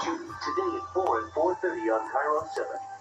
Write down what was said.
Judy, today at 4 and 4:30 on Kiro 7.